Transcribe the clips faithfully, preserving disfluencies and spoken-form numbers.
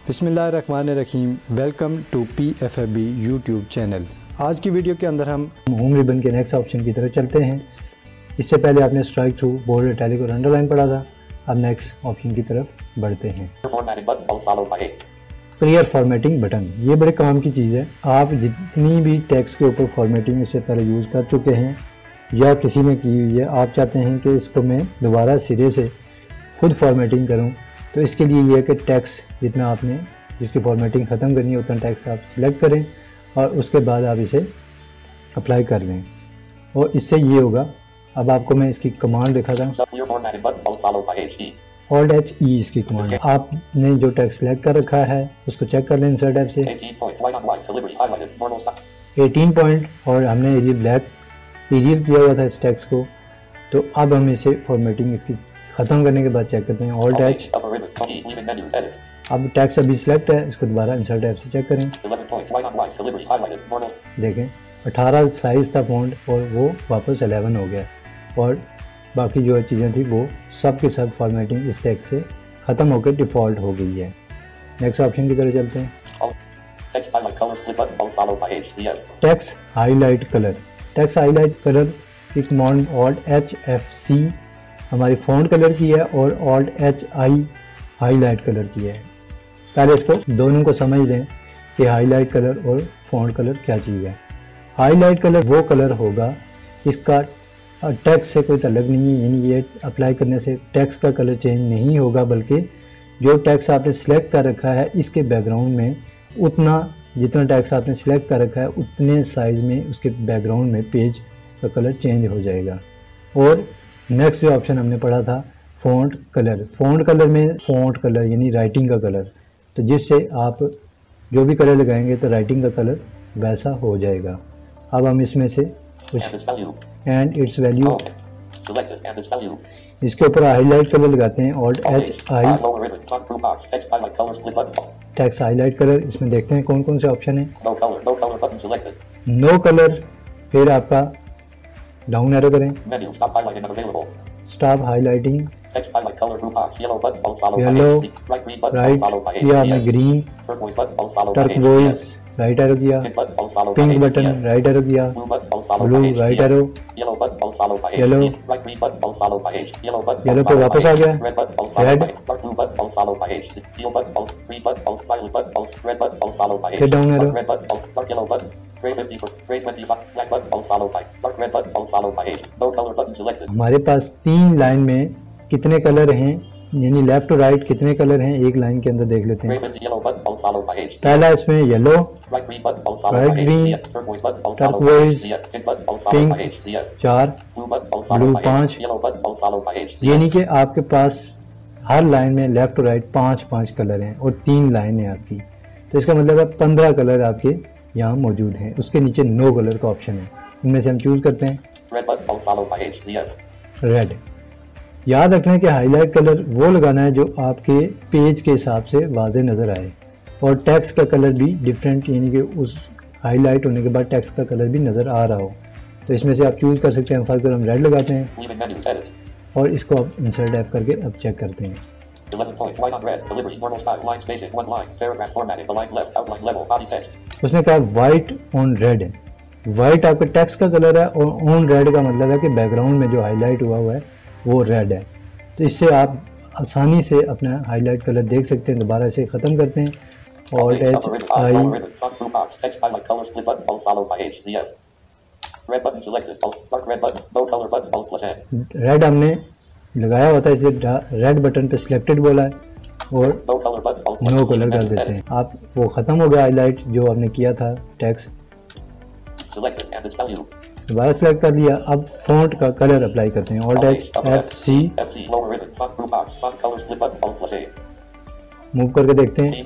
बिस्मिल्लाहिर्रहमानिर्रहीम। Welcome to P F A B YouTube channel. आज की वीडियो के अंदर हम होम रिबन के नेक्स्ट ऑप्शन की तरफ चलते हैं। इससे पहले आपने स्ट्राइक थ्रू, बोल्ड, इटैलिक और अंडरलाइन पढ़ा था। अब नेक्स्ट ऑप्शन की तरफ बढ़ते हैं। क्लियर फॉर्मेटिंग बटन, ये बड़े काम की चीज़ है। आप जितनी भी टेक्स्ट के ऊपर फॉर्मेटिंग इससे पहले यूज़ कर चुके हैं या किसी ने की हुई है, आप चाहते हैं कि इसको मैं दोबारा सिरे से खुद फॉर्मेटिंग करूं, तो इसके लिए ये है कि टेक्स्ट जितना आपने जिसकी फॉर्मेटिंग ख़त्म करनी है उतना टेक्स्ट आप सिलेक्ट करें और उसके बाद आप इसे अप्लाई कर लें और इससे ये होगा। अब आपको मैं इसकी कमांड दिखा था, ऑल्ट एच ई इसकी कमांड है। आपने जो टेक्स्ट सिलेक्ट कर रखा है उसको चेक कर लें इंसर्ट ऐप से। एटीन पॉइंट और हमने एरियल ब्लैक एरियल किया हुआ था इस टेक्स्ट को, तो अब हम इसे फॉर्मेटिंग इसकी ख़त्म करने के बाद चेक करते हैं। ऑल्ट एच, अब टेक्स्ट अभी सिलेक्ट है, इसको दोबारा इंसर्ट ऐप से चेक करें। देखें अठारह साइज़ था फॉन्ट और वो वापस इलेवन हो गया और बाकी जो चीज़ें थी वो सब के सब फॉर्मेटिंग इस टेक्स्ट से ख़त्म होकर डिफ़ॉल्ट हो गई है। नेक्स्ट ऑप्शन की तरफ चलते हैं। Text highlight colour, text highlight colour की command Alt H F C हमारी फ़ॉन्ट कलर की है और Alt H I highlight colour की है। पहले इसको दोनों को समझ लें कि हाईलाइट कलर और फ़ॉन्ट कलर क्या चीज़ है। हाईलाइट कलर वो कलर होगा, इसका टेक्स्ट से कोई ताल्लुक नहीं है, यानी ये अप्लाई करने से टेक्स्ट का कलर चेंज नहीं होगा, बल्कि जो टेक्स्ट आपने सिलेक्ट कर रखा है इसके बैकग्राउंड में उतना जितना टेक्स्ट आपने सिलेक्ट कर रखा है उतने साइज़ में उसके बैकग्राउंड में पेज का कलर चेंज हो जाएगा। और नेक्स्ट जो ऑप्शन हमने पढ़ा था फ़ॉन्ट कलर, फ़ॉन्ट कलर में फ़ॉन्ट कलर यानी राइटिंग का कलर, तो जिससे आप जो भी कलर लगाएंगे तो राइटिंग का कलर वैसा हो जाएगा। अब हम इसमें से कुछ एंड इट्स वैल्यू इसके ऊपर हाईलाइट कलर लगाते हैं, Alt H I text highlight colour. इसमें देखते हैं कौन कौन से ऑप्शन है। नो कलर, फिर आपका डाउन एरो करें, स्टॉप हाईलाइटिंग, येलो, राइट किया हमने, ग्रीन, टर्कवॉइज राइट एरो किया, पिंक बटन राइट एरो किया, blue right arrow, yellow yellow पे वापस आ गया, रेड, फिर डाउन एरो। हमारे पास तीन लाइन में कितने कलर हैं, यानी लेफ्ट टू राइट कितने कलर हैं एक लाइन के अंदर देख लेते हैं। पहला इसमें yellow, right green, turquoise, pink चार, ब्लू पाँच, यानी कि आपके पास हर लाइन में लेफ्ट टू राइट पाँच पाँच कलर हैं और तीन लाइन है आपकी, तो इसका मतलब है पंद्रह कलर आपके यहाँ मौजूद हैं। उसके नीचे नो कलर का ऑप्शन है, इनमें से हम चूज करते हैं रेड। याद रखना है कि हाईलाइट कलर वो लगाना है जो आपके पेज के हिसाब से वाज़े नज़र आए और टेक्स्ट का कलर भी डिफरेंट, यानी कि उस हाईलाइट होने के बाद टेक्स्ट का कलर भी नज़र आ रहा हो। तो इसमें से आप चूज़ कर सकते हैं। फर्स्ट हम रेड लगाते हैं और इसको आप इंसर्ट ऐप करके अब चेक करते हैं। उसने कहा वाइट ऑन रेड है, वाइट आपके टेक्स्ट का कलर है और ऑन रेड का मतलब है कि बैकग्राउंड में जो हाईलाइट हुआ हुआ है वो रेड है। तो इससे आप आसानी से अपना हाईलाइट कलर देख सकते हैं। दोबारा इसे ख़त्म करते हैं, ऑल्ट एच आई, रेड हमने लगाया हुआ था, इसे रेड बटन पे सिलेक्टेड बोला है और नो कलर कर देते हैं। आप वो ख़त्म हो गया हाईलाइट जो आपने किया था टेक्स्ट, दोबारा सेलेक्ट कर लिया। अब फ़ॉन्ट का कलर अप्लाई करते हैं, Alt H F C, move करके देखते हैं।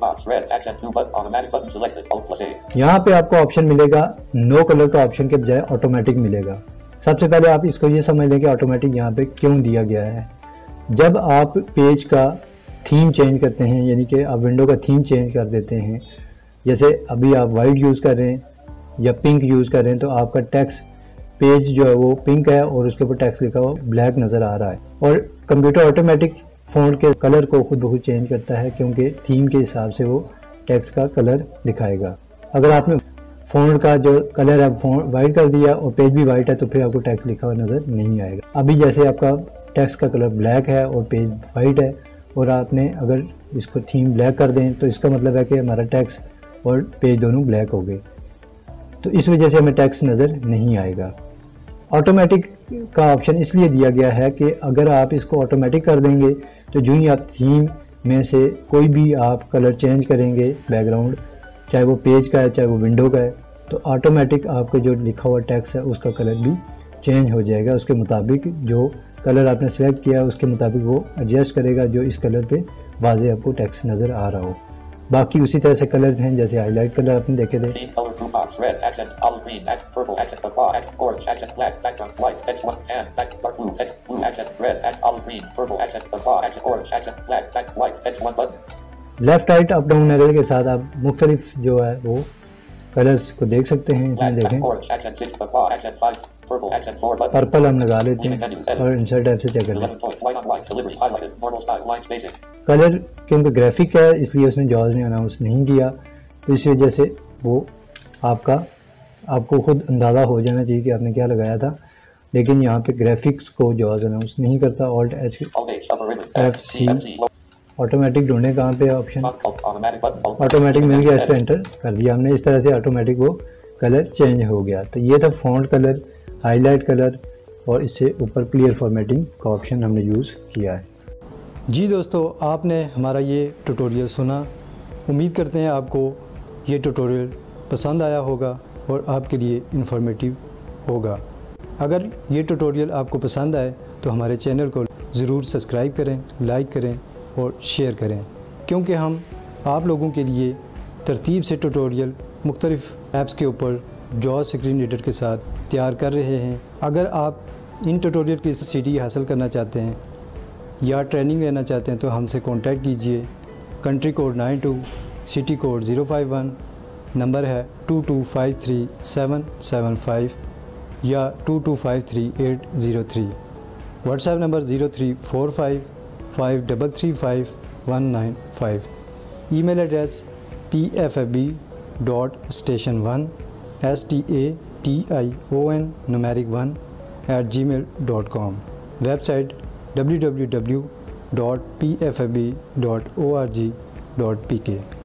यहाँ पे आपको ऑप्शन मिलेगा नो कलर का ऑप्शन के बजाय ऑटोमेटिक मिलेगा। सबसे पहले आप इसको ये समझ लें कि ऑटोमेटिक यहाँ पे क्यों दिया गया है। जब आप पेज का थीम चेंज करते हैं, यानी कि आप विंडो का थीम चेंज कर देते हैं, जैसे अभी आप वाइट यूज़ कर रहे हैं या पिंक यूज़ कर रहे हैं, तो आपका टेक्स्ट पेज जो है वो पिंक है और उसके ऊपर टेक्स्ट लिखा हुआ ब्लैक नज़र आ रहा है। और कंप्यूटर ऑटोमेटिक फ़ॉन्ट के कलर को खुद ब खुद चेंज करता है, क्योंकि थीम के हिसाब से वो टेक्स्ट का कलर दिखाएगा। अगर आपने फ़ॉन्ट का जो कलर है फ़ॉन्ट वाइट कर दिया और पेज भी वाइट है तो फिर आपको टेक्स्ट लिखा हुआ नज़र नहीं आएगा। अभी जैसे आपका टेक्स्ट का कलर ब्लैक है और पेज वाइट है और आपने अगर इसको थीम ब्लैक कर दें तो इसका मतलब है कि हमारा टेक्स्ट और पेज दोनों ब्लैक हो गए, तो इस वजह से हमें टेक्स्ट नज़र नहीं आएगा। ऑटोमेटिक का ऑप्शन इसलिए दिया गया है कि अगर आप इसको ऑटोमेटिक कर देंगे तो जो ही आप थीम में से कोई भी आप कलर चेंज करेंगे बैकग्राउंड, चाहे वो पेज का है चाहे वो विंडो का है, तो ऑटोमेटिक आपका जो लिखा हुआ टेक्स्ट है उसका कलर भी चेंज हो जाएगा। उसके मुताबिक जो कलर आपने सेलेक्ट किया उसके मुताबिक वो एडजस्ट करेगा जो इस कलर पे वाज़े आपको टेक्स्ट नज़र आ रहा हो। बाकी उसी तरह से कलर हैं, जैसे हाईलाइट कलर आपने देखे थे। Left right up down arrow के साथ आप मुख्तलिफ जो है वो कलर्स को देख सकते हैं। इसमें देखें पर्पल हम लगा लेते हैं और इंसर्ट ऐप से चेक कर लें। कलर क्योंकि ग्राफिक है इसलिए उसने जॉज ने अनाउंस नहीं किया, तो इस वजह से वो आपका आपको खुद अंदाज़ा हो जाना चाहिए कि आपने क्या लगाया था, लेकिन यहाँ पे ग्राफिक्स को जॉज अनाउंस नहीं करता। Alt H F C automatic ढूंढे कहाँ पे ऑप्शन, ऑटोमेटिक मिल गया, इस पर एंटर कर दिया हमने। इस तरह से ऑटोमेटिक वो कलर चेंज हो गया। तो ये था फ़ॉन्ट कलर, हाईलाइट कलर और इससे ऊपर क्लियर फॉर्मेटिंग का ऑप्शन हमने यूज़ किया है। जी दोस्तों, आपने हमारा ये ट्यूटोरियल सुना। उम्मीद करते हैं आपको ये ट्यूटोरियल पसंद आया होगा और आपके लिए इन्फॉर्मेटिव होगा। अगर ये ट्यूटोरियल आपको पसंद आए तो हमारे चैनल को ज़रूर सब्सक्राइब करें, लाइक करें और शेयर करें, क्योंकि हम आप लोगों के लिए तरतीब से ट्यूटोरियल मुख्तलिफ़ ऐप्स के ऊपर जॉज स्क्रीन रीडर के साथ तैयार कर रहे हैं। अगर आप इन ट्यूटोरियल की सीडी हासिल करना चाहते हैं या ट्रेनिंग लेना चाहते हैं तो हमसे कांटेक्ट कीजिए। Country code nine two, city code zero five one, number है two two five three seven seven five या two two five three eight zero three. WhatsApp number zero three four five five double three five one nine five. Email address P F F B dot station one S T A T I O N numeric one at gmail dot com. Website W W W dot P F F B dot O R G dot P के।